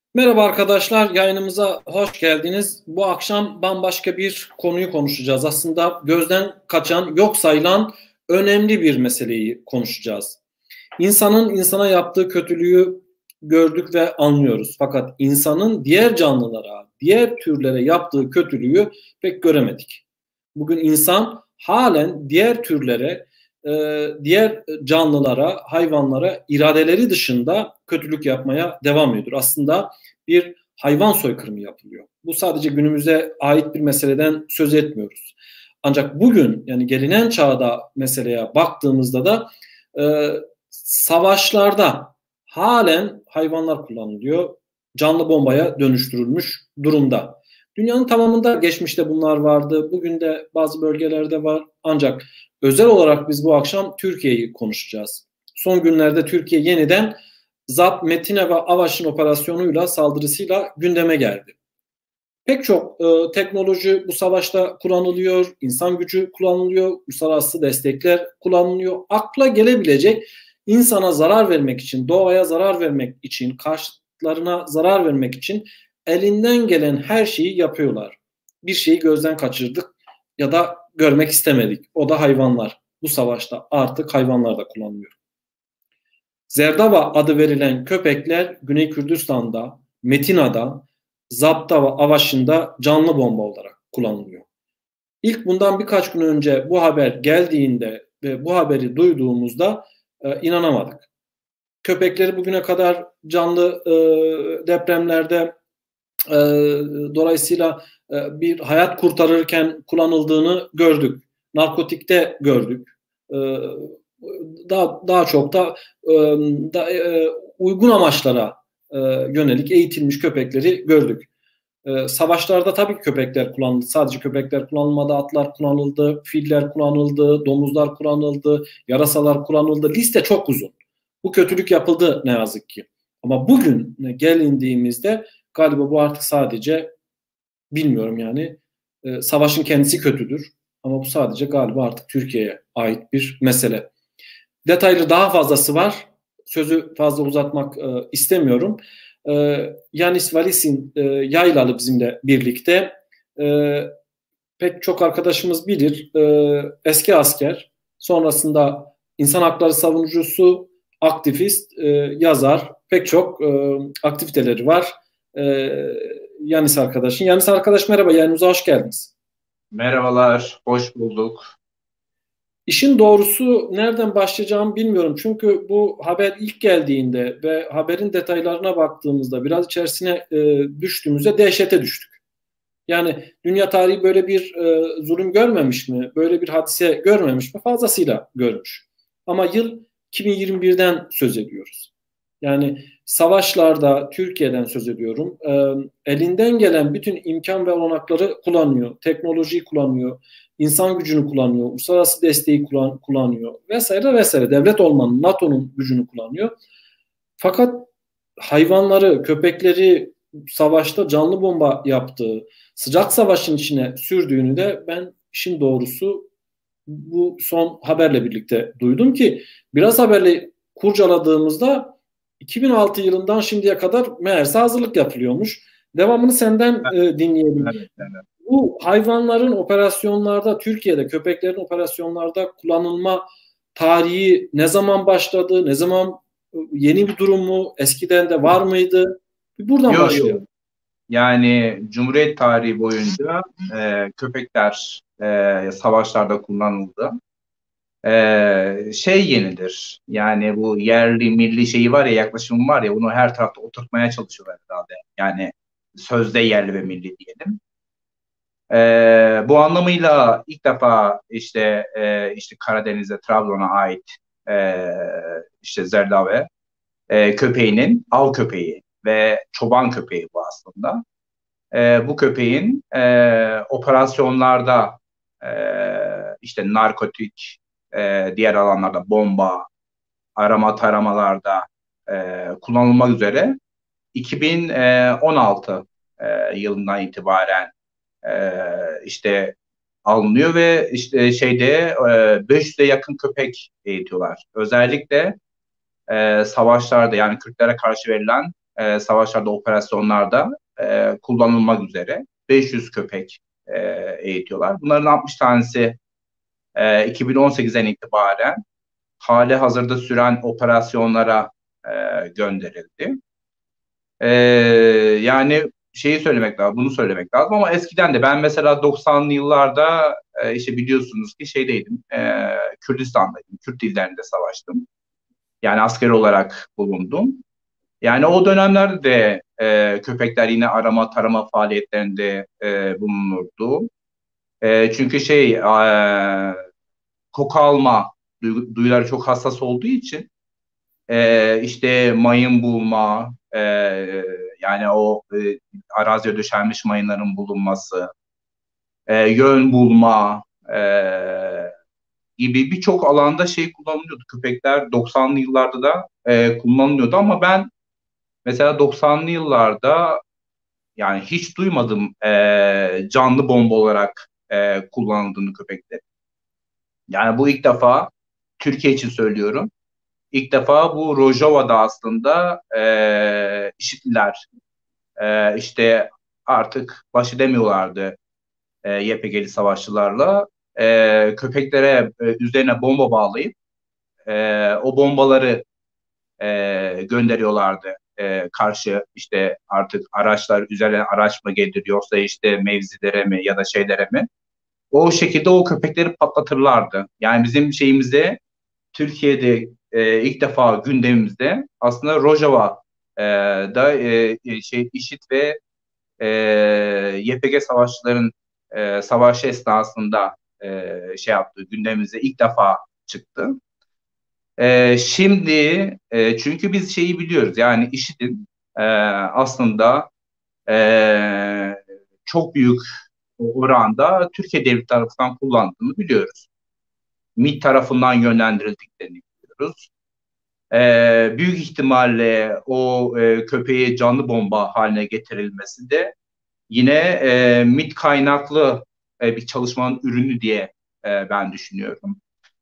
Merhaba arkadaşlar, yayınımıza hoş geldiniz. Bu akşam bambaşka bir konuyu konuşacağız. Aslında gözden kaçan, yok sayılan önemli bir meseleyi konuşacağız. İnsanın insana yaptığı kötülüğü gördük ve anlıyoruz. Fakat insanın diğer canlılara, diğer türlere yaptığı kötülüğü pek göremedik. Bugün insan halen diğer türlere, diğer canlılara, hayvanlara iradeleri dışında kötülük yapmaya devam ediyor. Aslında bir hayvan soykırımı yapılıyor. Bu sadece günümüze ait bir meseleden söz etmiyoruz. Ancak bugün yani gelinen çağda meseleye baktığımızda da savaşlarda halen hayvanlar kullanılıyor. Canlı bombaya dönüştürülmüş durumda. Dünyanın tamamında geçmişte bunlar vardı. Bugün de bazı bölgelerde var. Ancak özel olarak biz bu akşam Türkiye'yi konuşacağız. Son günlerde Türkiye yeniden ZAP, Metin'e ve Avaş'ın operasyonuyla, saldırısıyla gündeme geldi. Pek çok teknoloji bu savaşta kullanılıyor, insan gücü kullanılıyor, uluslararası destekler kullanılıyor. Akla gelebilecek insana zarar vermek için, doğaya zarar vermek için, karşıtlarına zarar vermek için elinden gelen her şeyi yapıyorlar. Bir şeyi gözden kaçırdık ya da görmek istemedik. O da hayvanlar. Bu savaşta artık hayvanlar da kullanılıyor. Zerdava adı verilen köpekler Güney Kürdistan'da, Metina'da, Zap'ta ve Avaş'ında canlı bomba olarak kullanılıyor. İlk bundan birkaç gün önce bu haber geldiğinde ve bu haberi duyduğumuzda inanamadık. Köpekleri bugüne kadar canlı depremlerde dolayısıyla bir hayat kurtarırken kullanıldığını gördük. Narkotikte gördük. Daha çok da uygun amaçlara yönelik eğitilmiş köpekleri gördük. Savaşlarda tabii ki köpekler kullanıldı. Sadece köpekler kullanılmadı, atlar kullanıldı, filler kullanıldı, domuzlar kullanıldı, yarasalar kullanıldı. Liste çok uzun. Bu kötülük yapıldı ne yazık ki. Ama bugün gelindiğimizde galiba bu artık sadece bilmiyorum yani savaşın kendisi kötüdür. Ama bu sadece galiba artık Türkiye'ye ait bir mesele. Detaylı daha fazlası var. Sözü fazla uzatmak istemiyorum. Yanis Valisin Yaylalı bizimle birlikte. Pek çok arkadaşımız bilir. Eski asker, sonrasında insan hakları savunucusu, aktivist, yazar. Pek çok aktiviteleri var. Yanis arkadaşın. Yanis arkadaş merhaba, yayınımıza hoş geldiniz. Merhabalar, hoş bulduk. İşin doğrusu nereden başlayacağımı bilmiyorum. Çünkü bu haber ilk geldiğinde ve haberin detaylarına baktığımızda biraz içerisine düştüğümüzde dehşete düştük. Yani dünya tarihi böyle bir zulüm görmemiş mi? Böyle bir hadise görmemiş mi? Fazlasıyla görmüş. Ama yıl 2021'den söz ediyoruz. Yani savaşlarda Türkiye'den söz ediyorum. Elinden gelen bütün imkan ve olanakları kullanıyor. Teknolojiyi kullanıyor. İnsan gücünü kullanıyor. Uluslararası desteği kullanıyor. Vesaire vesaire. Devlet olmanın, NATO'nun gücünü kullanıyor. Fakat hayvanları, köpekleri savaşta canlı bomba yaptığı, sıcak savaşın içine sürdüğünü de ben işin doğrusu bu son haberle birlikte duydum ki biraz haberle kurcaladığımızda 2006 yılından şimdiye kadar meğerse hazırlık yapılıyormuş. Devamını senden dinleyelim. Evet, evet. Bu hayvanların operasyonlarda, Türkiye'de köpeklerin operasyonlarda kullanılma tarihi ne zaman başladı, ne zaman yeni bir durum mu, eskiden de var mıydı? Buradan Yok yok. başlayalım. Yani Cumhuriyet tarihi boyunca köpekler savaşlarda kullanıldı. Şey yenidir. Yani bu yerli milli şeyi var ya, yaklaşımı var ya, bunu her tarafta oturtmaya çalışıyorlar herhalde. Yani sözde yerli ve milli diyelim. Bu anlamıyla ilk defa işte Karadeniz'de Trabzon'a ait işte Zerdave köpeğinin av köpeği ve çoban köpeği bu aslında. Bu köpeğin operasyonlarda e, işte narkotik, diğer alanlarda bomba, arama taramalarda kullanılmak üzere 2016 yılından itibaren işte alınıyor ve işte 500'e yakın köpek eğitiyorlar. Özellikle savaşlarda, yani Kürtlere karşı verilen savaşlarda, operasyonlarda kullanılmak üzere 500 köpek eğitiyorlar. Bunların 60 tanesi 2018'den itibaren hali hazırda süren operasyonlara gönderildi. Yani şeyi söylemek lazım, bunu söylemek lazım ama eskiden de ben mesela 90'lı yıllarda işte biliyorsunuz ki şeydeydim, Kürdistan'daydım, Kürt illerinde savaştım. Yani asker olarak bulundum. Yani o dönemlerde de köpekler yine arama tarama faaliyetlerinde bulunurdu. Çünkü koku alma duyuları çok hassas olduğu için işte mayın bulma, yani o araziye döşenmiş mayınların bulunması, yön bulma gibi birçok alanda kullanılıyordu. Köpekler 90'lı yıllarda da kullanılıyordu ama ben mesela 90'lı yıllarda yani hiç duymadım canlı bomba olarak kullanıldığını köpekler. Yani bu ilk defa Türkiye için söylüyorum. İlk defa bu Rojava'da aslında IŞİD'liler işte artık baş edemiyorlardı YPG'li savaşçılarla. Köpeklere üzerine bomba bağlayıp o bombaları gönderiyorlardı. Karşı işte artık araçlar üzerine araç mı geliriyorsa işte mevzilere mi ya da şeylere mi? O şekilde o köpekleri patlatırlardı. Yani bizim şeyimizde Türkiye'de ilk defa gündemimizde aslında Rojava da IŞİD ve YPG savaşçıların savaşı esnasında yaptığı gündemimize ilk defa çıktı. Şimdi çünkü biz şeyi biliyoruz yani IŞİD'in aslında çok büyük oranda Türkiye devleti tarafından kullandığını biliyoruz. MİT tarafından yönlendirildiklerini biliyoruz. Büyük ihtimalle o köpeği canlı bomba haline getirilmesi de yine MİT kaynaklı bir çalışmanın ürünü diye ben düşünüyorum.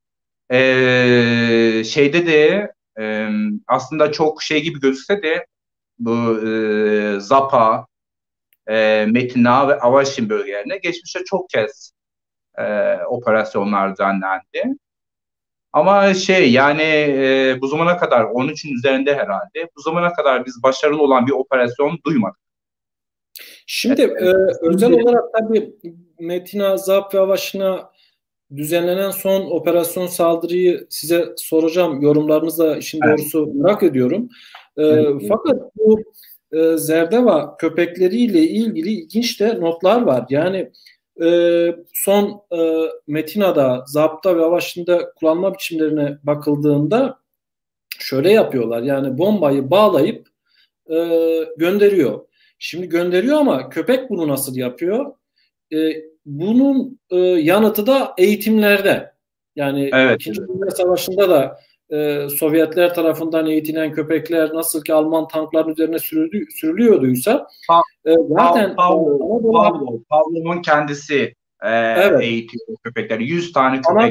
Şeyde de aslında çok şey gibi gözükse de bu Zapa, Metina ve Avaşin bölgelerine geçmişte çok kez operasyonlar düzenlendi. Ama yani bu zamana kadar 13'ün üzerinde herhalde bu zamana kadar biz başarılı olan bir operasyon duymadık. Şimdi özel olarak tabii Metina, Zap ve Avaşin'a düzenlenen son operasyon saldırıyı size soracağım. Yorumlarınızı işin doğrusu merak ediyorum. Fakat bu Zerdeva köpekleriyle ilgili ilginç de notlar var. Yani son Metina'da, Zap'ta ve Avaşin'de kullanma biçimlerine bakıldığında şöyle yapıyorlar. Yani bombayı bağlayıp gönderiyor. Şimdi gönderiyor ama köpek bunu nasıl yapıyor? Bunun yanıtı da eğitimlerde. Yani evet, İkinci Dünya Savaşı'nda da Sovyetler tarafından eğitilen köpekler nasıl ki Alman tankların üzerine sürülüyorduysa zaten Pavlov'un kendisi evet, eğitiyor köpekleri. 100 tane köpek.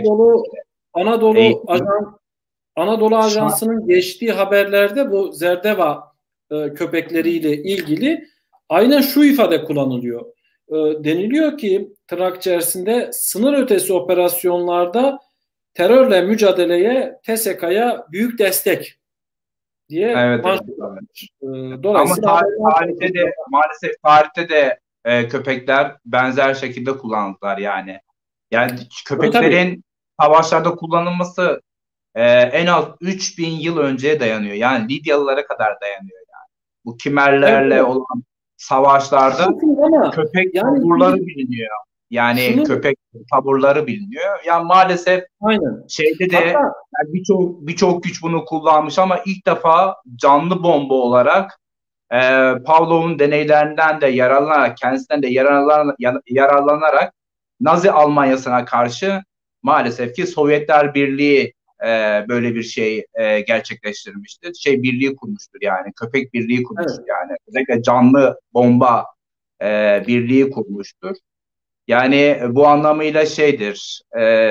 Anadolu Ajansı'nın geçtiği haberlerde bu Zerdeva köpekleriyle ilgili aynen şu ifade kullanılıyor. Deniliyor ki tırnak içerisinde sınır ötesi operasyonlarda terörle mücadeleye TSK'ya büyük destek diye evet. Dolayısıyla ama maalesef tarihte de köpekler benzer şekilde kullanıldılar yani. Yani köpeklerin savaşlarda kullanılması en az 3000 yıl önceye dayanıyor. Yani Lidyalılara kadar dayanıyor yani. Bu Kimerlerle olan savaşlarda köpek taburları biliniyor. Yani köpek taburları biliniyor. Yani maalesef şeyde de yani birçok güç bunu kullanmış ama ilk defa canlı bomba olarak Pavlov'un deneylerinden de yararlanarak, kendisinden de yararlanarak Nazi Almanyası'na karşı maalesef ki Sovyetler Birliği böyle bir şey gerçekleştirmiştir. Birliği kurmuştur yani. Köpek birliği kurmuştur yani. Özellikle canlı bomba birliği kurmuştur. Yani bu anlamıyla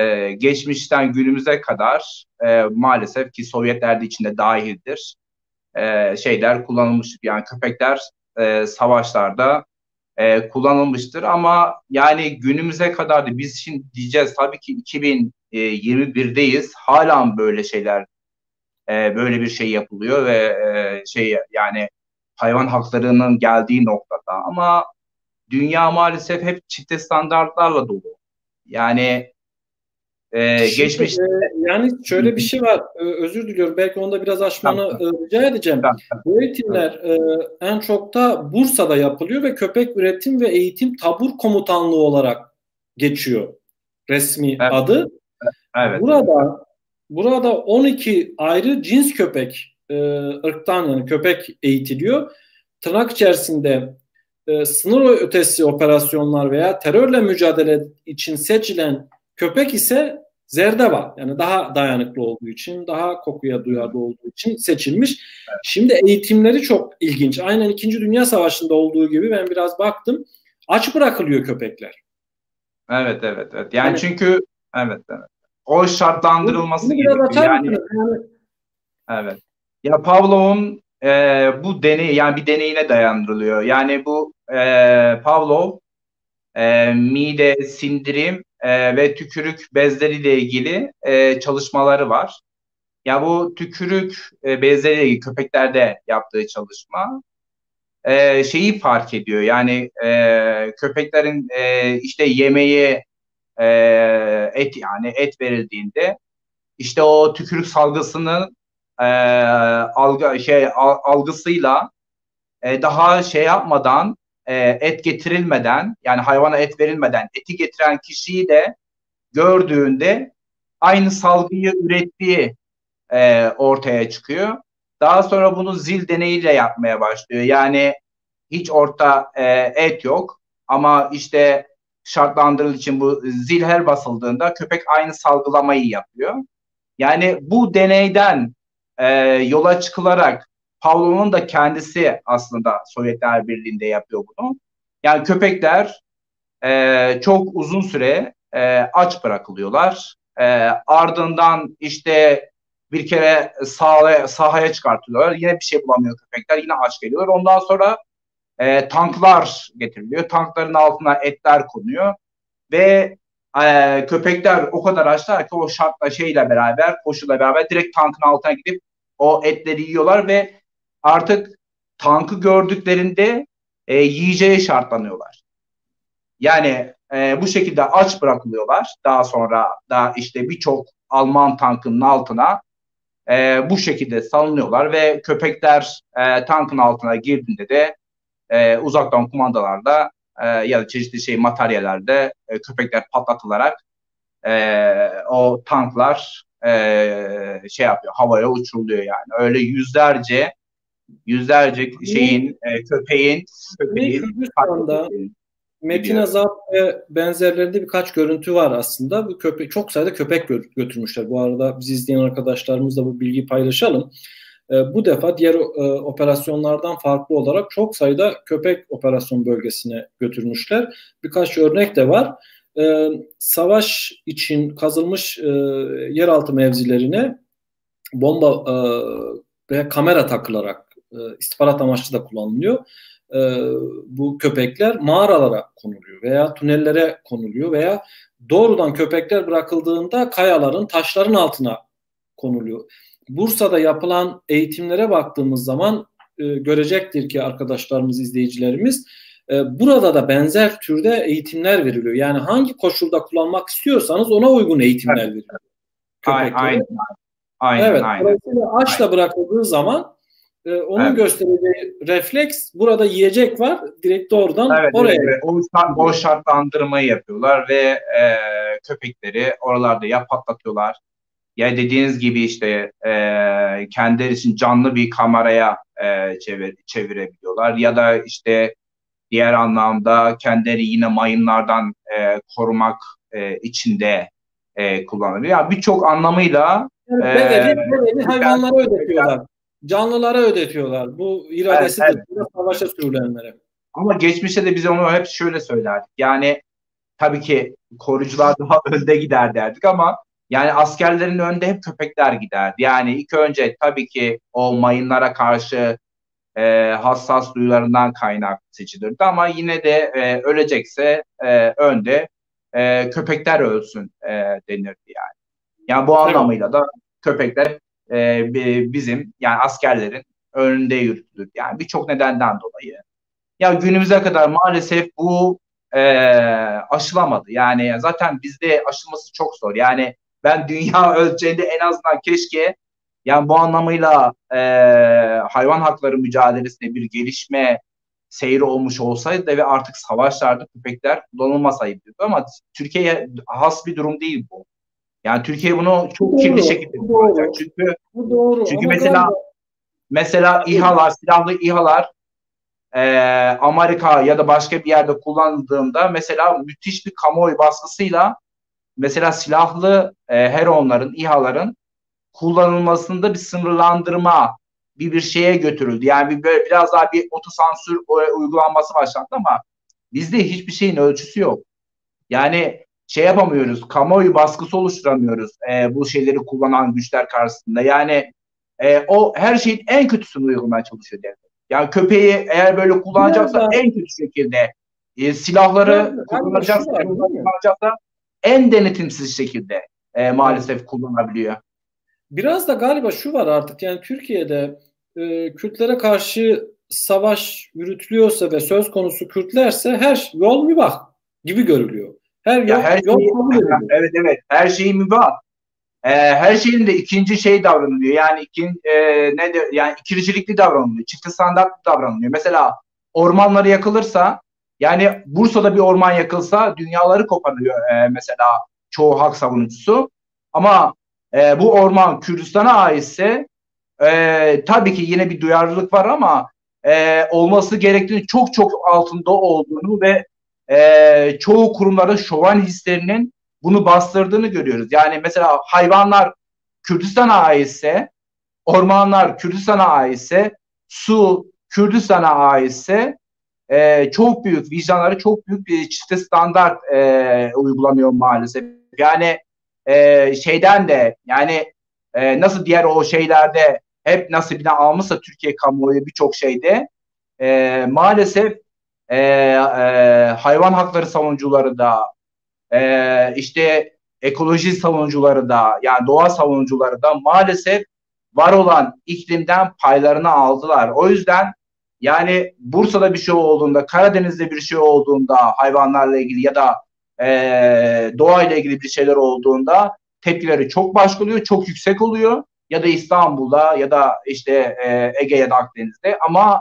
geçmişten günümüze kadar maalesef ki Sovyetler de içinde dahildir. şeyler kullanılmıştır. Yani köpekler savaşlarda kullanılmıştır ama yani günümüze kadar da biz şimdi diyeceğiz tabii ki 2021'deyiz. Hala böyle şeyler böyle bir şey yapılıyor ve yani hayvan haklarının geldiği noktada ama dünya maalesef hep çifte standartlarla dolu. Yani Şimdi geçmiş yani şöyle bir şey var. Özür diliyorum. Belki onu da biraz aşmanı rica edeceğim. Bu eğitimler en çok da Bursa'da yapılıyor ve Köpek Üretim ve Eğitim Tabur Komutanlığı olarak geçiyor resmi evet, adı. evet. Burada 12 ayrı cins köpek ırktan yani köpek eğitiliyor. Tırnak içerisinde sınır ötesi operasyonlar veya terörle mücadele için seçilen köpek ise zerdeva. Yani daha dayanıklı olduğu için, daha kokuya duyarlı olduğu için seçilmiş. Şimdi eğitimleri çok ilginç. Aynen İkinci Dünya Savaşı'nda olduğu gibi ben biraz baktım. Aç bırakılıyor köpekler. Evet. Yani çünkü evet. O şartlandırılması Bunu biraz gerekiyor. açar Yani mısınız? evet. Ya Pavlov'un bu deney yani bir deneyine dayandırılıyor. Yani bu Pavlov mide, sindirim ve tükürük bezleriyle ilgili çalışmaları var. Ya bu tükürük bezleriyle ilgili köpeklerde yaptığı çalışma şeyi fark ediyor. Yani köpeklerin işte yemeği et verildiğinde işte o tükürük salgısının algısıyla daha şey yapmadan et getirilmeden yani hayvana et verilmeden eti getiren kişiyi de gördüğünde aynı salgıyı ürettiği ortaya çıkıyor. Daha sonra bunu zil deneyiyle yapmaya başlıyor. Yani hiç orta et yok ama işte şartlandırıldığı için bu zil her basıldığında köpek aynı salgılamayı yapıyor. Yani bu deneyden yola çıkılarak Pavlov'un da kendisi aslında Sovyetler Birliği'nde yapıyor bunu. Yani köpekler çok uzun süre aç bırakılıyorlar. Ardından işte bir kere sahaya çıkartılıyorlar. Yine bir şey bulamıyor köpekler. Yine aç geliyorlar. Ondan sonra tanklar getiriliyor. Tankların altına etler konuyor. Ve köpekler o kadar açlar ki o şartla koşuyla beraber direkt tankın altına gidip o etleri yiyorlar ve artık tankı gördüklerinde yiyeceğe şartlanıyorlar. Yani bu şekilde aç bırakılıyorlar. Daha sonra da işte birçok Alman tankının altına bu şekilde salınıyorlar ve köpekler tankın altına girdiğinde de uzaktan kumandalarda ya da çeşitli materyallerde köpekler patlatılarak o tanklar havaya uçuruluyor yani. Öyle yüzlerce köpeğin Kürdistan'da Metin Azap ve benzerlerinde birkaç görüntü var aslında. Bu çok sayıda köpek götürmüşler. Bu arada bizi izleyen arkadaşlarımızla bu bilgiyi paylaşalım. Bu defa diğer operasyonlardan farklı olarak çok sayıda köpek operasyon bölgesine götürmüşler. Birkaç örnek de var. Savaş için kazılmış yeraltı mevzilerine bomba ve kamera takılarak istihbarat amaçlı da kullanılıyor. Bu köpekler mağaralara konuluyor veya tünellere konuluyor veya doğrudan köpekler bırakıldığında kayaların, taşların altına konuluyor. Bursa'da yapılan eğitimlere baktığımız zaman görecektir ki arkadaşlarımız, izleyicilerimiz burada da benzer türde eğitimler veriliyor. Yani hangi koşulda kullanmak istiyorsanız ona uygun eğitimler veriliyor. Aynen. Evet. Dolayısıyla açla bırakıldığı zaman onun göstereceği refleks burada yiyecek var. Direkt doğrudan oraya. Evet. O şartlandırmayı yapıyorlar ve köpekleri oralarda ya patlatıyorlar ya dediğiniz gibi işte kendileri için canlı bir kameraya çevirebiliyorlar ya da işte diğer anlamda kendileri yine mayınlardan korumak için de kullanılıyor. Yani birçok anlamıyla bedeli hayvanlara ödetiyorlar. Canlılara ödetiyorlar. Bu iradesi dışında savaşa sürülenlere. Ama geçmişte de biz onu hep şöyle söylerdik. Yani tabii ki koruyucular daha önde gider derdik ama Yani askerlerin önünde hep köpekler giderdi. Yani ilk önce tabii ki o mayınlara karşı hassas duyularından kaynaklı seçilirdi ama yine de ölecekse önde köpekler ölsün denirdi yani. Yani bu Evet. anlamıyla da köpekler bizim yani askerlerin önünde yürütülür. Yani birçok nedenden dolayı. Ya günümüze kadar maalesef bu e, aşılamadı. Yani zaten bizde aşılması çok zor. Yani ben dünya ölçeğinde en azından keşke yani bu anlamıyla hayvan hakları mücadelesinde bir gelişme seyri olmuş olsaydı ve artık savaşlarda köpekler kullanılmasaydı. Ama Türkiye'ye has bir durum değil bu. Yani Türkiye bunu çok kirli Doğru. şekilde Bu kullanacak. doğru. Çünkü Bu doğru çünkü ama galiba mesela İHA'lar, silahlı İHA'lar Amerika ya da başka bir yerde kullanıldığında mesela müthiş bir kamuoyu baskısıyla mesela silahlı Heronların, İHA'ların kullanılmasında bir sınırlandırma bir şeye götürüldü. Yani böyle biraz daha bir otosansür uygulanması başlandı ama bizde hiçbir şeyin ölçüsü yok. Yani şey yapamıyoruz, kamuoyu baskısı oluşturamıyoruz bu şeyleri kullanan güçler karşısında. Yani o her şeyin en kötüsünü uygulamaya çalışıyor devlet. Yani köpeği eğer böyle biraz kullanacaksa da en kötü şekilde, biraz silahları da galiba şu kullanacaksa, var değil mi? kullanacaksa en denetimsiz şekilde Evet. maalesef kullanabiliyor. Biraz da galiba şu var artık yani Türkiye'de Kürtlere karşı savaş yürütülüyorsa ve söz konusu Kürtlerse her yol mübah gibi görülüyor. Her Ya her yol şeyi, kabul ediliyor. evet evet, her şeyi mübah. Her şeyin de ikinci şey davranılıyor. Yani ne de yani ikircilikli davranılıyor. Çift standartlı davranılıyor. Mesela ormanları yakılırsa yani Bursa'da bir orman yakılsa dünyaları koparıyor mesela çoğu hak savunucusu. Ama bu orman Kürdistan'a aitse tabii ki yine bir duyarlılık var ama olması gerektiğini çok çok altında olduğunu ve çoğu kurumların şoven hislerinin bunu bastırdığını görüyoruz. Yani mesela hayvanlar Kürdistan'a aitse, ormanlar Kürdistan'a aitse, su Kürdistan'a aitse çok büyük, vicdanları çok büyük bir çifte standart uygulanıyor maalesef. Yani şeyden de yani nasıl diğer o şeylerde hep nasibine almışsa Türkiye kamuoyu birçok şeyde maalesef hayvan hakları savunucuları da işte ekoloji savunucuları da yani doğa savunucuları da maalesef var olan iklimden paylarını aldılar. O yüzden yani Bursa'da bir şey olduğunda, Karadeniz'de bir şey olduğunda hayvanlarla ilgili ya da doğayla ilgili bir şeyler olduğunda tepkileri çok başka oluyor, çok yüksek oluyor. Ya da İstanbul'da ya da işte Ege ya da Akdeniz'de ama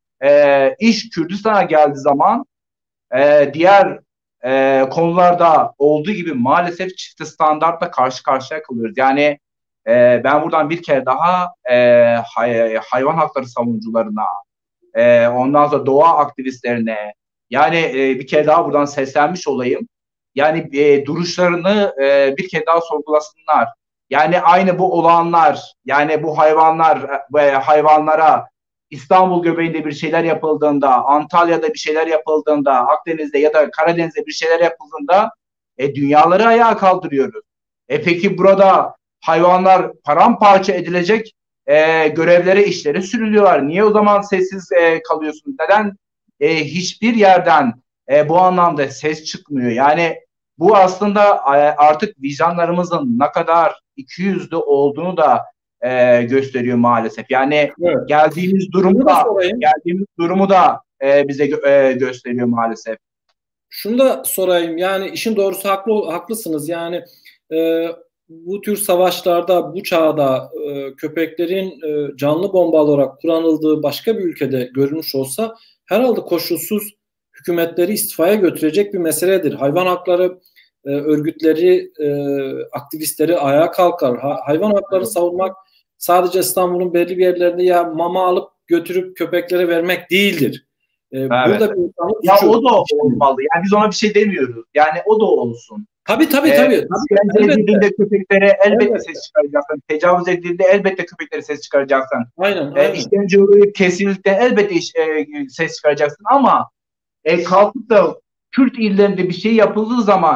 iş Kürdistan'a geldiği zaman diğer konularda olduğu gibi maalesef çifte standartla karşı karşıya kalıyoruz. Yani ben buradan bir kere daha hayvan hakları savunucularına, ondan sonra doğa aktivistlerine yani bir kere daha buradan seslenmiş olayım. Yani duruşlarını bir kere daha sorgulasınlar. Yani aynı bu olanlar, yani bu hayvanlar ve hayvanlara İstanbul göbeğinde bir şeyler yapıldığında, Antalya'da bir şeyler yapıldığında, Akdeniz'de ya da Karadeniz'de bir şeyler yapıldığında dünyaları ayağa kaldırıyoruz. Peki burada hayvanlar paramparça edilecek görevlere, işlere sürülüyorlar. Niye o zaman sessiz kalıyorsunuz? Neden hiçbir yerden bu anlamda ses çıkmıyor? Yani bu aslında artık vicdanlarımızın ne kadar ikiyüzlü olduğunu da gösteriyor maalesef. Yani Evet. geldiğimiz Şunu da durumda sorayım. geldiğimiz durumu da bize gösteriyor maalesef. Şunu da sorayım. Yani işin doğrusu haklısınız. Yani e, bu tür savaşlarda, bu çağda köpeklerin canlı bomba olarak kullanıldığı başka bir ülkede görülmüş olsa herhalde koşulsuz hükümetleri istifaya götürecek bir meseledir. Hayvan hakları örgütleri, aktivistleri ayağa kalkar. Hayvan hakları savunmak sadece İstanbul'un belli bir yerlerinde ya mama alıp götürüp köpeklere vermek değildir. Evet. Burada bir insanlık Ya o suçu da işlenir. olmalı. Yani biz ona bir şey demiyoruz. Yani o da olsun. Tabii tabii tabii. İşkence Tabii. Elbette. edildiğinde köpeklere elbette Elbette. ses çıkaracaksın. Tecavüz edildiğinde elbette köpeklere ses çıkaracaksın. Aynen aynen. İşkence uğrayıp kesildiğinde elbette ses çıkaracaksın. Ama kalkıp da Kürt illerinde bir şey yapıldığı zaman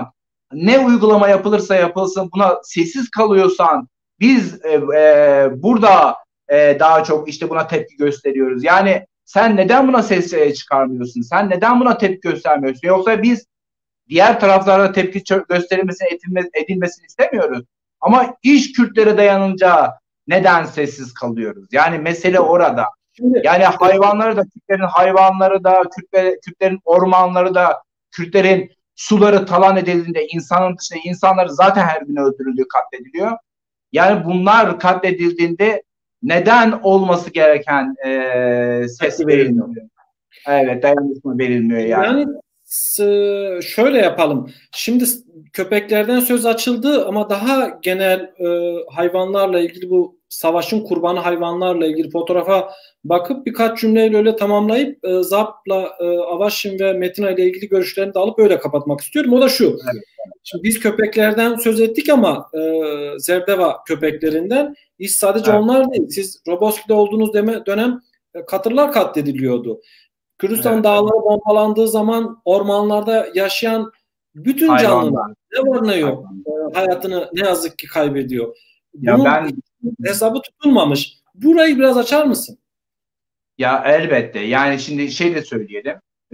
ne uygulama yapılırsa yapılsın buna sessiz kalıyorsan biz burada daha çok işte buna tepki gösteriyoruz. Yani sen neden buna ses çıkarmıyorsun? Sen neden buna tepki göstermiyorsun? Yoksa biz diğer taraflara tepki gösterilmesini, edilmesini istemiyoruz. Ama iş Kürtlere dayanınca neden sessiz kalıyoruz? Yani mesele orada. Yani hayvanları da, Kürtlerin hayvanları da, Kürtlerin ormanları da, Kürtlerin suları talan edildiğinde insanın dışında insanları zaten her gün öldürülüyor, katlediliyor. Yani bunlar katledildiğinde neden olması gereken ses verilmiyor? Evet, dayanışma verilmiyor yani. Yani şöyle yapalım. Şimdi köpeklerden söz açıldı ama daha genel hayvanlarla ilgili, bu savaşın kurbanı hayvanlarla ilgili fotoğrafa bakıp birkaç cümleyle öyle tamamlayıp Zap'la Avaşin ve Metina ile ilgili görüşlerini de alıp öyle kapatmak istiyorum. O da şu. Evet. Şimdi biz köpeklerden söz ettik ama Zerdeva köpeklerinden iş sadece onlar değil. Siz Roboski'de olduğunuz dönem katırlar katlediliyordu. Kürdistan dağları bombalandığı zaman ormanlarda yaşayan bütün canlılar ne var ne yok hayatını ne yazık ki kaybediyor. Bunun hesabı tutulmamış. Burayı biraz açar mısın? Ya elbette. Yani şimdi şey de söyleyelim.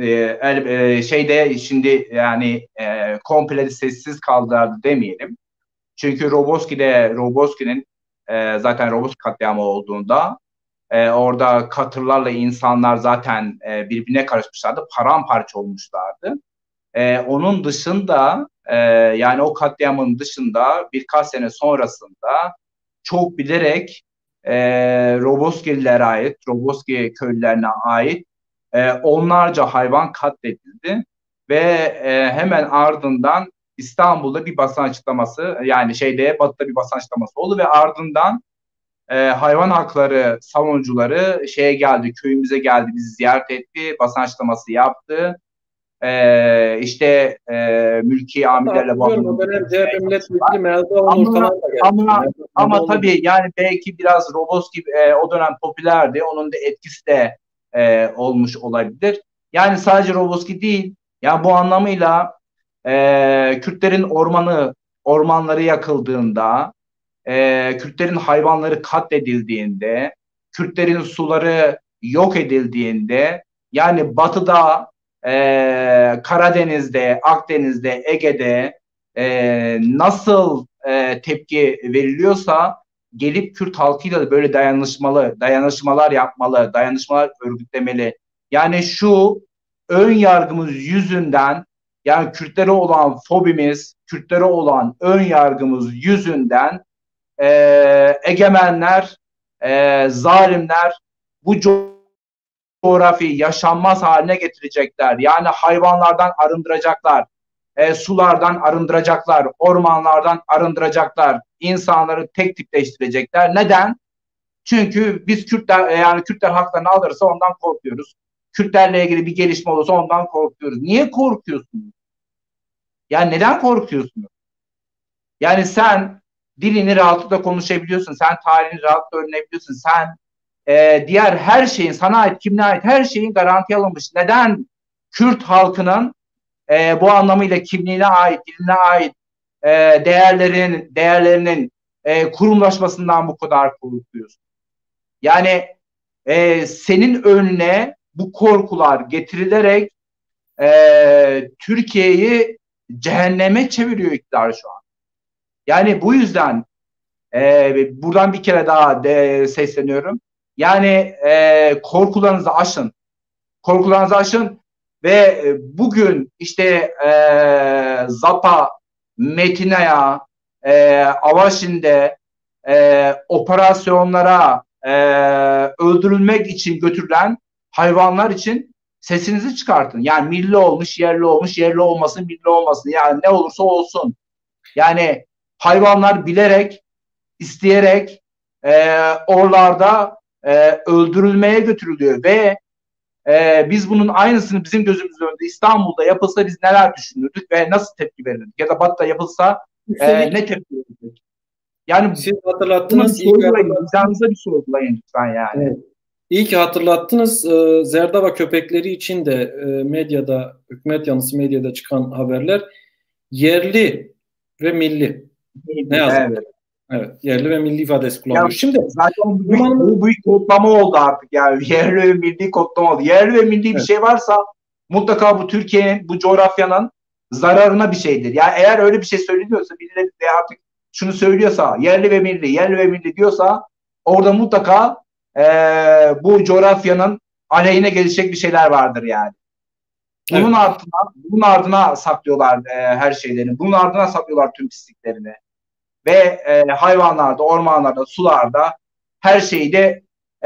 Şimdi yani komple sessiz kaldılar demeyelim. Çünkü Roboski'nin zaten Roboski katliamı olduğunda orada katırlarla insanlar zaten birbirine karışmışlardı. Paramparça olmuşlardı. Onun dışında yani o katliamın dışında birkaç sene sonrasında çok bilerek Roboskililere ait, Roboski köylülerine ait onlarca hayvan katledildi ve hemen ardından İstanbul'da bir basın açıklaması, yani Batı'da bir basın açıklaması oldu ve ardından hayvan hakları savunucuları geldi, köyümüze geldi, bizi ziyaret etti, basın açıklaması yaptı. Mülki amirlerle ama tabii yani belki biraz Roboski o dönem popülerdi. Onun da etkisi de olmuş olabilir. Yani sadece Roboski değil. Yani bu anlamıyla Kürtlerin ormanları yakıldığında, Kürtlerin hayvanları katledildiğinde, Kürtlerin suları yok edildiğinde, yani Batı'da, Karadeniz'de, Akdeniz'de, Ege'de nasıl tepki veriliyorsa gelip Kürt halkıyla da böyle dayanışmalar yapmalı, dayanışmalar örgütlemeli. Yani şu ön yargımız yüzünden, yani Kürtlere olan fobimiz, Kürtlere olan ön yargımız yüzünden egemenler, zalimler bu coğrafyayı yaşanmaz haline getirecekler. Yani hayvanlardan arındıracaklar, sulardan arındıracaklar, ormanlardan arındıracaklar, insanları tek tipleştirecekler. Neden? Çünkü biz Kürtler haklarını alırsa ondan korkuyoruz. Kürtlerle ilgili bir gelişme olursa ondan korkuyoruz. Niye korkuyorsunuz? Yani neden korkuyorsunuz? Yani sen dilini rahatlıkla konuşabiliyorsun, sen tarihini rahatlıkla öğrenebiliyorsun, sen diğer her şeyin, sana ait, kimliğe ait her şeyin garanti alınmış. Neden Kürt halkının bu anlamıyla kimliğine ait, diline ait değerlerinin kurumlaşmasından bu kadar korkuyorsun? Yani senin önüne bu korkular getirilerek Türkiye'yi cehenneme çeviriyor iktidar şu an. Yani bu yüzden buradan bir kere daha sesleniyorum. Yani korkularınızı aşın. Korkularınızı aşın ve bugün Zapa, Metina'ya, Avaşin'de operasyonlara öldürülmek için götürülen hayvanlar için sesinizi çıkartın. Yani milli olmuş, yerli olmuş, yerli olmasın, milli olmasın. Yani ne olursa olsun. Yani hayvanlar bilerek, isteyerek oralarda öldürülmeye götürülüyor ve biz bunun aynısını bizim gözümüzün önünde İstanbul'da yapılsa biz neler düşünürdük ve nasıl tepki verirdik? Ya da Batı'da yapılsa ne tepki verirdik? Yani siz hatırlattınız. Bir sorgulayın lütfen yani. Evet. İyi ki hatırlattınız. Zerdava köpekleri için de medyada, hükümet yanlısı medyada çıkan haberler Yerli ve milli. Ne yazık. Evet. Evet, yerli ve milli ifadesi kullanılıyor. Ya, Şimdi zaten bu büyük kodlama oldu artık yani. Yerli ve milli kodlama oldu. Yerli ve milli bir şey varsa mutlaka bu Türkiye'nin, bu coğrafyanın zararına bir şeydir. Yani eğer öyle bir şey söyleniyorsa, birileri de artık şunu söylüyorsa, yerli ve milli, yerli ve milli diyorsa, orada mutlaka bu coğrafyanın aleyhine gelecek bir şeyler vardır yani. Bunun ardına saklıyorlar her şeylerini. Bunun ardına saklıyorlar tüm pisliklerini. Ve hayvanlarda, ormanlarda, sularda her şeyi de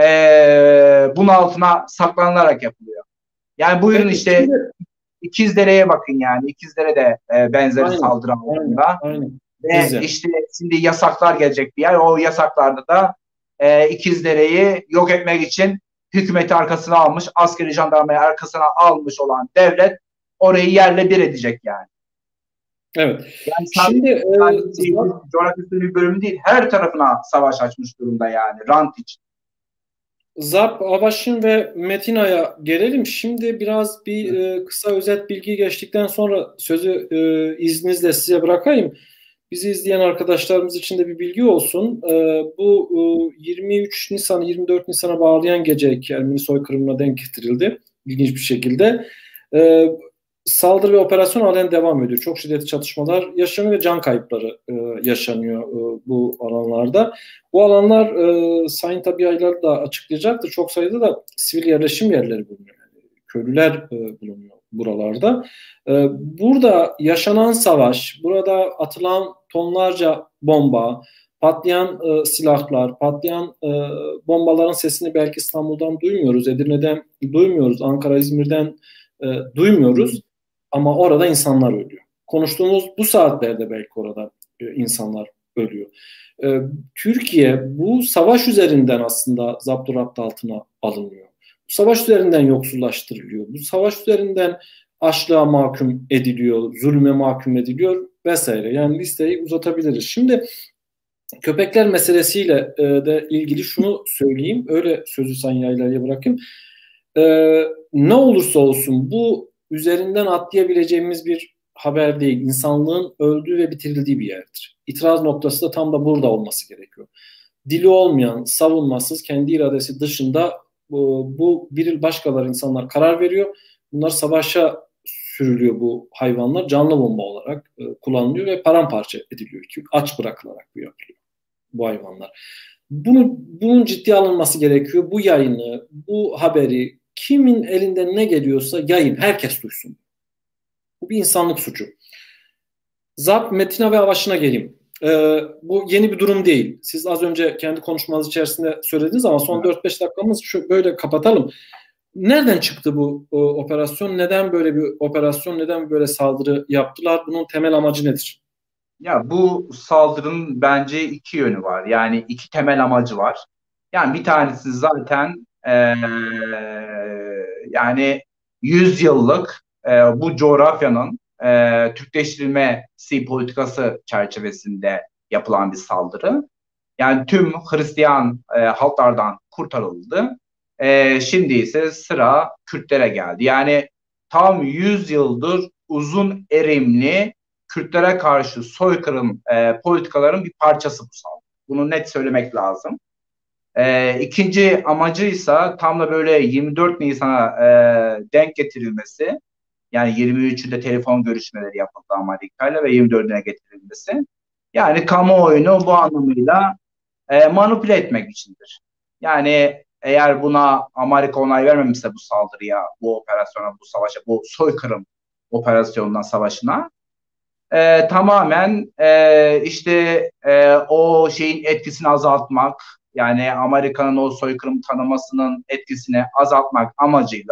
bunun altına saklanılarak yapılıyor. Yani buyurun işte İkizdere'ye bakın yani. İkizdere de benzeri saldırı altında. Ve işte şimdi yasaklar gelecek bir yer. O yasaklarda da İkizdere'yi yok etmek için hükümeti arkasına almış, askeri jandarmayı arkasına almış olan devlet orayı yerle bir edecek yani. Evet. Yani şimdi coğrafyasının bir bölümü değil, her tarafına savaş açmış durumda yani, rant için. Zarp, Avaşin ve Metina'ya gelelim. Şimdi biraz kısa özet bilgi geçtikten sonra sözü izninizle size bırakayım. Bizi izleyen arkadaşlarımız için de bir bilgi olsun. Bu 23 Nisan 24 Nisan'a bağlayan gece Ermeni soykırımına denk getirildi. İlginç bir şekilde. Saldırı ve operasyon halen devam ediyor. Çok şiddetli çatışmalar yaşanıyor ve can kayıpları yaşanıyor bu alanlarda. Bu alanlar Sayın Tabiyaylar da açıklayacaktır. Çok sayıda da sivil yerleşim yerleri bulunuyor. Yani köylüler bulunuyor buralarda. Burada yaşanan savaş, burada atılan tonlarca bomba, patlayan silahlar, patlayan bombaların sesini belki İstanbul'dan duymuyoruz, Edirne'den duymuyoruz, Ankara, İzmir'den duymuyoruz. Ama orada insanlar ölüyor. Konuştuğumuz bu saatlerde belki orada insanlar ölüyor. Türkiye bu savaş üzerinden aslında zapturapt altına alınıyor. Bu savaş üzerinden yoksullaştırılıyor. Bu savaş üzerinden açlığa mahkum ediliyor, zulme mahkum ediliyor vesaire. Yani listeyi uzatabiliriz. Şimdi köpekler meselesiyle de ilgili şunu söyleyeyim. Öyle sözü Sayın Yaylar'ya bırakayım. Ne olursa olsun bu üzerinden atlayabileceğimiz bir haber değil. İnsanlığın öldüğü ve bitirildiği bir yerdir. İtiraz noktası da tam da burada olması gerekiyor. Dili olmayan, savunmasız, kendi iradesi dışında bu bir başkaları insanlar karar veriyor. Bunlar savaşa sürülüyor bu hayvanlar. Canlı bomba olarak kullanılıyor ve paramparça ediliyor. Aç bırakılarak bu yapılıyor bu hayvanlar. Bunun ciddiye alınması gerekiyor. Bu yayını, bu haberi kimin elinden ne geliyorsa yayın. Herkes duysun. Bu bir insanlık suçu. Zarp, Metina ve Avaşin'a geleyim. Bu yeni bir durum değil. Siz az önce kendi konuşmanız içerisinde söylediniz ama son 4-5 dakikamız böyle kapatalım. Nereden çıktı bu operasyon? Neden böyle bir operasyon, neden böyle saldırı yaptılar? Bunun temel amacı nedir? Ya bu saldırının bence iki yönü var. Yani iki temel amacı var. Yani bir tanesi zaten yani 100 yıllık bu coğrafyanın Türkleştirilmesi politikası çerçevesinde yapılan bir saldırı. Yani tüm Hristiyan halklardan kurtarıldı. Şimdi ise sıra Kürtlere geldi. Yani tam 100 yıldır uzun erimli Kürtlere karşı soykırım politikaların bir parçası bu saldırı. Bunu net söylemek lazım. İkinci amacıysa tam da böyle 24 Nisan'a denk getirilmesi. Yani 23'ünde telefon görüşmeleri yapıldı Amerika'yla ve 24'üne getirilmesi. Yani kamuoyunu bu anlamıyla manipüle etmek içindir. Yani eğer buna Amerika onay vermemişse bu saldırıya, bu operasyona, bu savaşa, bu soykırım operasyonuna, savaşına tamamen işte o şeyin etkisini azaltmak, yani Amerika'nın o soykırım tanımasının etkisini azaltmak amacıyla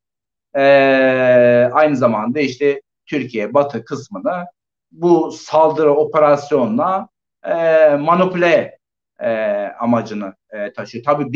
aynı zamanda işte Türkiye Batı kısmını bu saldırı operasyonla manipüle amacını taşıyor. Tabii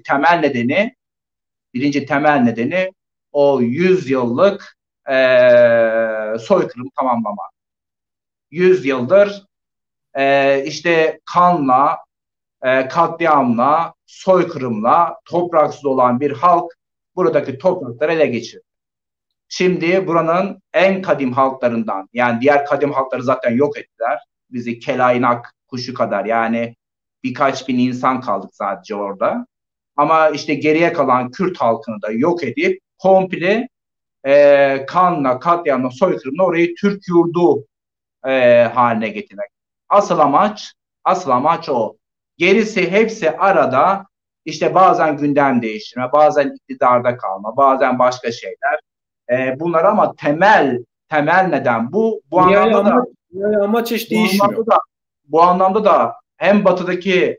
birinci temel nedeni o 100 yıllık soykırım tamamlama. 100 yıldır işte kanla, katliamla, soykırımla topraksız olan bir halk buradaki toprakları ele geçirdi. Şimdi buranın en kadim halklarından, yani diğer kadim halkları zaten yok ettiler. Bizi kelaynak kuşu kadar, yani birkaç bin insan kaldık sadece orada. Ama işte geriye kalan Kürt halkını da yok edip komple kanla, katliamla, soykırımla orayı Türk yurdu haline getirmek. Asıl amaç, asıl amaç o. Gerisi hepsi arada, işte bazen gündem değiştirme, bazen iktidarda kalma, bazen başka şeyler. Bunlar ama temel neden bu. Bu Nihai anlamda da amaç, nihai amaç hiç bu değişmiyor. anlamda da bu anlamda da hem batıdaki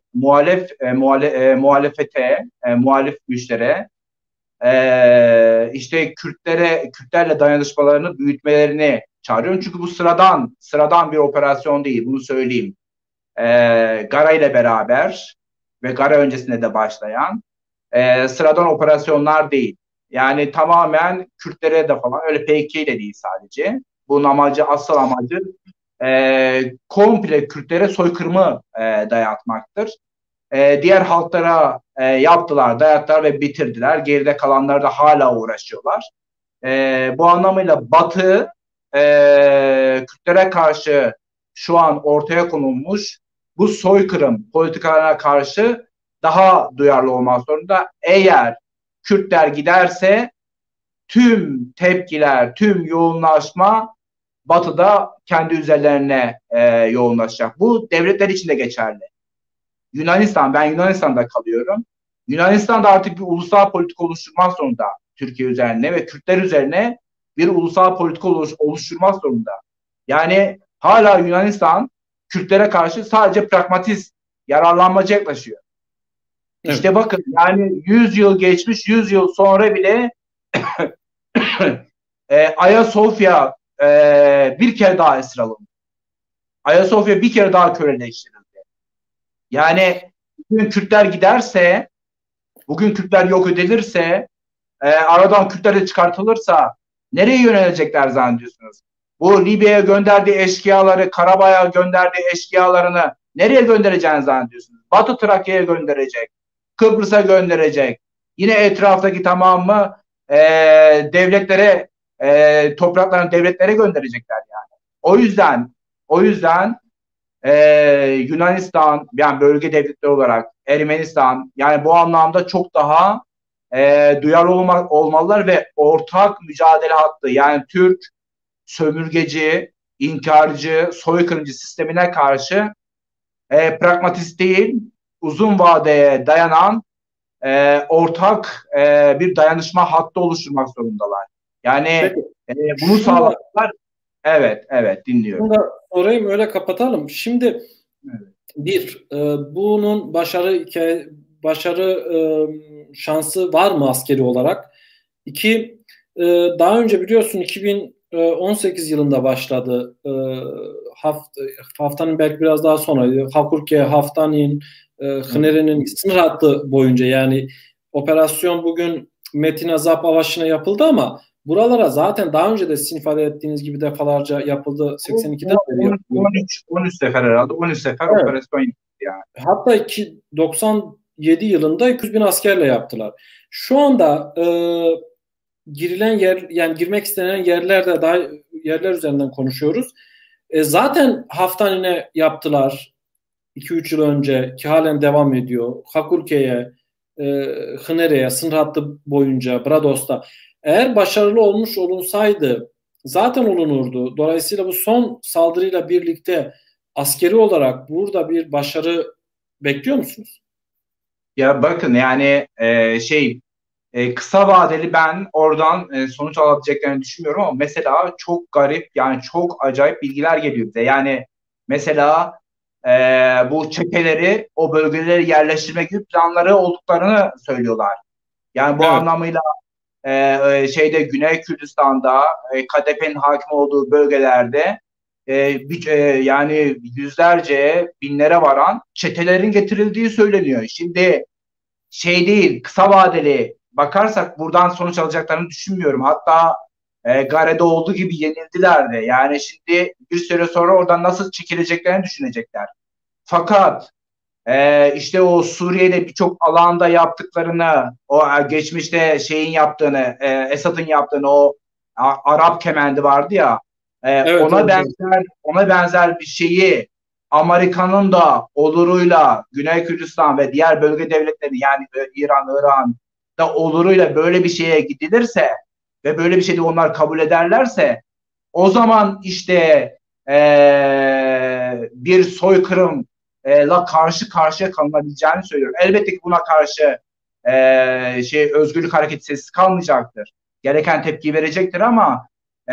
muhalif güçlere, işte Kürtlerle dayanışmalarını büyütmelerini çağırıyorum. Çünkü bu sıradan bir operasyon değil. Bunu söyleyeyim. Gara ile beraber ve Gara öncesinde de başlayan sıradan operasyonlar değil. Yani tamamen Kürtlere de falan, öyle PKK de değil sadece. Bunun asıl amacı komple Kürtlere soykırımı dayatmaktır. Diğer halklara dayattılar ve bitirdiler. Geride kalanlar da hala uğraşıyorlar. Bu anlamıyla Batı Kürtlere karşı şu an ortaya konulmuş bu soykırım politikalarına karşı daha duyarlı olmak zorunda. Eğer Kürtler giderse tüm tepkiler, tüm yoğunlaşma Batı'da kendi üzerlerine yoğunlaşacak. Bu devletler için de geçerli. Ben Yunanistan'da kalıyorum. Yunanistan'da artık bir ulusal politika oluşturmak zorunda Türkiye üzerine ve Kürtler üzerine bir ulusal politika oluşturmak zorunda. Yani hala Yunanistan Kürtlere karşı sadece pragmatist, yararlanmacı yaklaşıyor. Evet. İşte bakın, yani 100 yıl geçmiş, 100 yıl sonra bile Ayasofya bir kere daha esir alındı. Ayasofya bir kere daha köleleştirildi. Yani bugün Kürtler giderse, bugün Kürtler yok edilirse, aradan Kürtler de çıkartılırsa nereye yönelecekler zannediyorsunuz? Bu Libya'ya gönderdiği eşkıyaları, Karabağ'a gönderdiği eşkıyalarını nereye göndereceğini zannediyorsunuz? Batı Trakya'ya gönderecek, Kıbrıs'a gönderecek. Yine etraftaki tamamı devletlere, topraklarını devletlere gönderecekler yani. O yüzden Yunanistan, yani bölge devletleri olarak Ermenistan, yani bu anlamda çok daha duyarlı olmalılar ve ortak mücadele hattı, yani Türk sömürgeci, inkarcı, soykırımcı sistemine karşı pragmatist değil, uzun vadeye dayanan ortak bir dayanışma hattı oluşturmak zorundalar. Yani bunu sağladılar. Evet, dinliyorum. Bunu da sorayım, öyle kapatalım. Şimdi bunun başarı şansı var mı askeri olarak? İki, daha önce biliyorsun 2018 yılında başladı. Haftanın belki biraz daha sonra Hakurke, Haftan'ın, Hınere'nin sınır hattı boyunca, yani operasyon bugün Metin Azap Avaşı'na yapıldı ama buralara zaten daha önce de sizin ifade ettiğiniz gibi defalarca yapıldı. 82'den beri yapıldı. 13 sefer herhalde. 13 sefer evet. Operasyon yapıldı yani. Hatta 97 yılında 200 bin askerle yaptılar. Şu anda girilen yer, yani girmek istenen yerlerde daha yerler üzerinden konuşuyoruz. Zaten Haftanine yaptılar 2-3 yıl önce ki halen devam ediyor. Hakurke'ye, Hınere'ye, sınır hattı boyunca, Brados'ta. Eğer başarılı olmuş olunsaydı zaten olunurdu. Dolayısıyla bu son saldırıyla birlikte askeri olarak burada bir başarı bekliyor musunuz? Ya bakın, yani kısa vadeli ben oradan sonuç alabileceklerini düşünmüyorum ama mesela çok garip, yani çok acayip bilgiler geliyor bize. Yani mesela bu çeteleri o bölgeleri yerleştirme gibi planları olduklarını söylüyorlar. Yani bu anlamıyla Güney Kürdistan'da KDP'nin hakim olduğu bölgelerde yani yüzlerce, binlere varan çetelerin getirildiği söyleniyor. Şimdi değil, kısa vadeli bakarsak buradan sonuç alacaklarını düşünmüyorum. Hatta Gare'de olduğu gibi yenildiler de. Yani şimdi bir süre sonra oradan nasıl çekileceklerini düşünecekler. Fakat işte o Suriye'de birçok alanda yaptıklarını, o geçmişte Esad'ın yaptığını, o Arap kemendi vardı ya, Evet, evet, evet. ona benzer bir şeyi Amerika'nın da oluruyla Güney Kürdistan ve diğer bölge devletleri, yani İran, İran da oluruyla böyle bir şeye gidilirse ve böyle bir şeyi onlar kabul ederlerse, o zaman işte bir soykırımla karşı karşıya kalınabileceğini söylüyorum. Elbette ki buna karşı Özgürlük Hareketi sessiz kalmayacaktır. Gereken tepki verecektir ama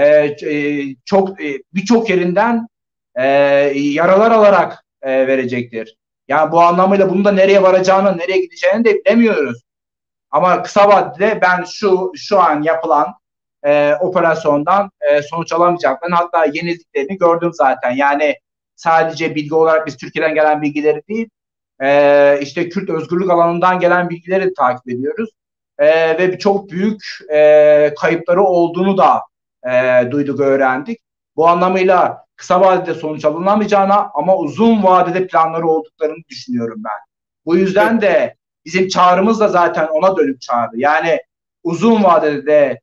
birçok yerinden yaralar alarak verecektir. Yani bu anlamıyla bunun da nereye varacağını, nereye gideceğini de bilemiyoruz. Ama kısa vadede ben şu an yapılan operasyondan sonuç alamayacaklarını, hatta yenildiklerini gördüm zaten. Yani sadece bilgi olarak biz Türkiye'den gelen bilgileri değil, işte Kürt özgürlük alanından gelen bilgileri takip ediyoruz. Ve çok büyük kayıpları olduğunu da duyduk, öğrendik. Bu anlamıyla kısa vadede sonuç alınamayacağına ama uzun vadede planları olduklarını düşünüyorum ben. Bu yüzden de bizim çağrımız da zaten ona dönük çağrı. Yani uzun vadede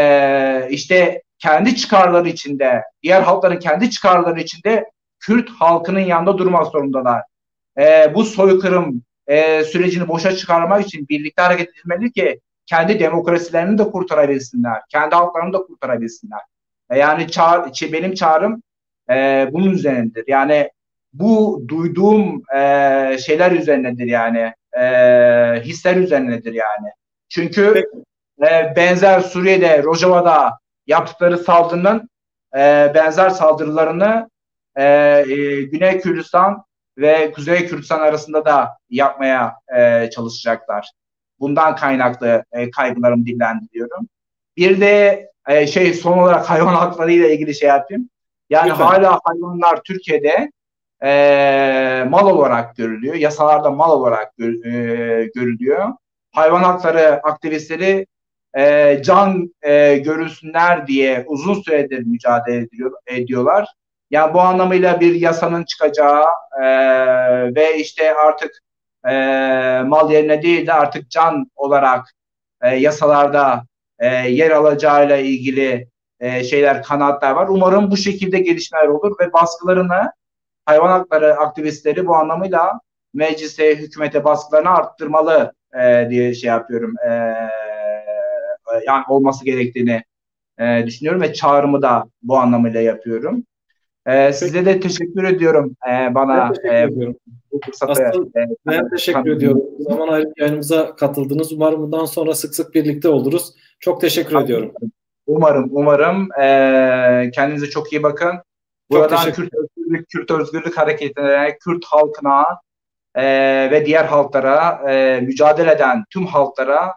işte kendi çıkarları içinde, diğer halkların kendi çıkarları içinde Kürt halkının yanında durmak zorundalar. Bu soykırım sürecini boşa çıkarmak için birlikte hareket edilmeli ki kendi demokrasilerini de kurtarabilsinler, kendi halklarını da kurtarabilsinler. Yani benim çağrım bunun üzerindedir. Yani bu duyduğum şeyler üzerinedir yani. Hisler üzerinedir yani. Çünkü benzer Suriye'de, Rojava'da yaptıkları saldırının benzer saldırılarını Güney Kürdistan ve Kuzey Kürdistan arasında da yapmaya çalışacaklar. Bundan kaynaklı kaygılarımı dillendiriyorum. Bir de son olarak hayvan hakları ile ilgili şey yapayım. Yani Lütfen. hala hayvanlar Türkiye'de mal olarak görülüyor. Yasalarda mal olarak görülüyor. Hayvan hakları aktivistleri can görülsünler diye uzun süredir mücadele ediyorlar. Yani bu anlamıyla bir yasanın çıkacağı ve işte artık mal yerine değil de artık can olarak yasalarda yer alacağıyla ilgili şeyler, kanaatler var. Umarım bu şekilde gelişmeler olur ve baskılarını, hayvan hakları aktivistleri bu anlamıyla meclise, hükümete baskılarını arttırmalı diye şey yapıyorum. Yani olması gerektiğini düşünüyorum ve çağrımı da bu anlamıyla yapıyorum. Peki, Size de teşekkür ediyorum ben bana teşekkür ediyorum. bu fırsatı Asıl ben teşekkür ediyorum. tanıdığınız Bu için. zaman ayırıp yayınımıza katıldınız. Umarım bundan sonra sık sık birlikte oluruz. Çok teşekkür ediyorum. Umarım. Kendinize çok iyi bakın. Çok Buradan teşekkür Kürt Özgürlük Hareketi'ne, Kürt halkına ve diğer halklara, mücadele eden tüm halklara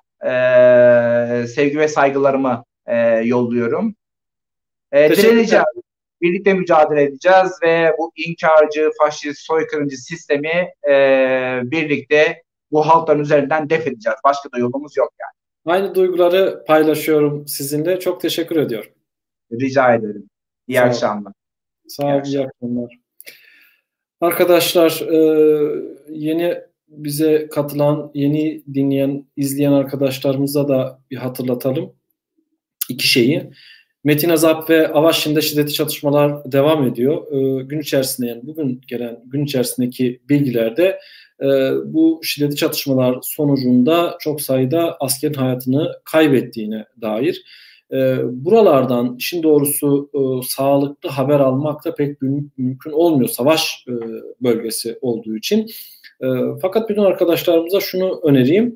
sevgi ve saygılarımı yolluyorum. Teşekkürler. Direneceğiz, birlikte mücadele edeceğiz ve bu inkarcı, faşist, soykırımcı sistemi birlikte bu halkların üzerinden def edeceğiz. Başka da yolumuz yok yani. Aynı duyguları paylaşıyorum sizinle. Çok teşekkür ediyorum. Rica ederim. İyi Sağ olun. akşamlar. Sağ İyi olun. İyi akşamlar. akşamlar. Arkadaşlar, yeni bize katılan, yeni dinleyen, izleyen arkadaşlarımıza da bir hatırlatalım iki şeyi. Metin Azap ve Avaşin'de şiddetli çatışmalar devam ediyor. Gün içerisinde, yani bugün gelen gün içerisindeki bilgilerde bu şiddetli çatışmalar sonucunda çok sayıda askerin hayatını kaybettiğine dair. Buralardan işin doğrusu sağlıklı haber almak da pek mümkün olmuyor savaş bölgesi olduğu için. Fakat bütün arkadaşlarımıza şunu önereyim.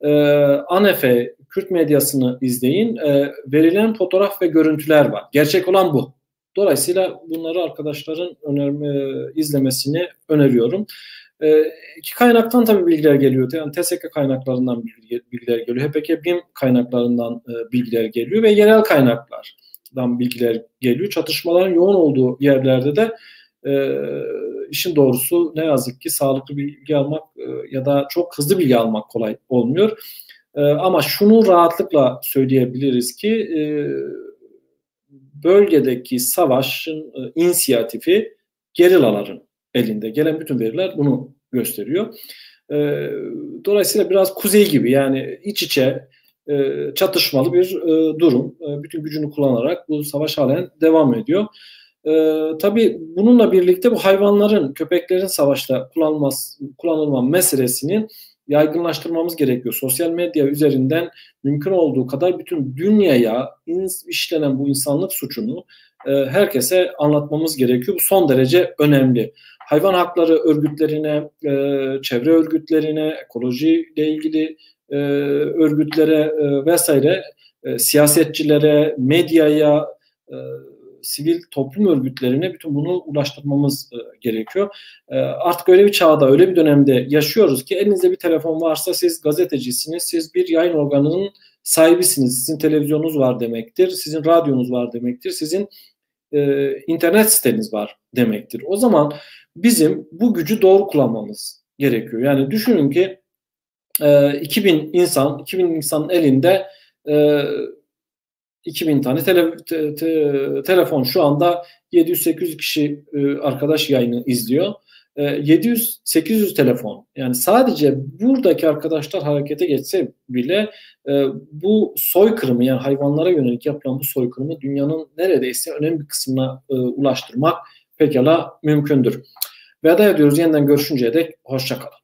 ANEFE Kürt medyasını izleyin. Verilen fotoğraf ve görüntüler var. Gerçek olan bu. Dolayısıyla bunları arkadaşların izlemesini öneriyorum. İki kaynaktan tabii bilgiler geliyor. Yani TSK kaynaklarından bilgiler geliyor. HPK BİM kaynaklarından bilgiler geliyor ve yerel kaynaklardan bilgiler geliyor. Çatışmaların yoğun olduğu yerlerde de işin doğrusu ne yazık ki sağlıklı bilgi almak ya da çok hızlı bilgi almak kolay olmuyor. Ama şunu rahatlıkla söyleyebiliriz ki bölgedeki savaşın inisiyatifi gerillaların elinde. Gelen bütün veriler bunu gösteriyor. Dolayısıyla biraz kuzey gibi, yani iç içe çatışmalı bir durum. Bütün gücünü kullanarak bu savaş halen devam ediyor. Tabii bununla birlikte bu hayvanların, köpeklerin savaşta kullanılma meselesini yaygınlaştırmamız gerekiyor. Sosyal medya üzerinden mümkün olduğu kadar bütün dünyaya işlenen bu insanlık suçunu herkese anlatmamız gerekiyor. Bu son derece önemli. Hayvan hakları örgütlerine, çevre örgütlerine, ekolojiyle ilgili örgütlere vesaire, siyasetçilere, medyaya, sivil toplum örgütlerine bütün bunu ulaştırmamız gerekiyor. Artık öyle bir çağda, öyle bir dönemde yaşıyoruz ki elinizde bir telefon varsa siz gazetecisiniz, siz bir yayın organının sahibisiniz. Sizin televizyonunuz var demektir, sizin radyonuz var demektir, sizin internet siteniz var demektir. O zaman bizim bu gücü doğru kullanmamız gerekiyor. Yani düşünün ki 2000 insanın elinde 2000 tane telefon, şu anda 700-800 kişi arkadaş yayını izliyor. 700-800 telefon. Yani sadece buradaki arkadaşlar harekete geçse bile bu soykırımı, yani hayvanlara yönelik yapılan bu soykırımı dünyanın neredeyse önemli bir kısmına ulaştırmak pekala mümkündür. Veda ediyoruz. Yeniden görüşünceye dek hoşça kalın.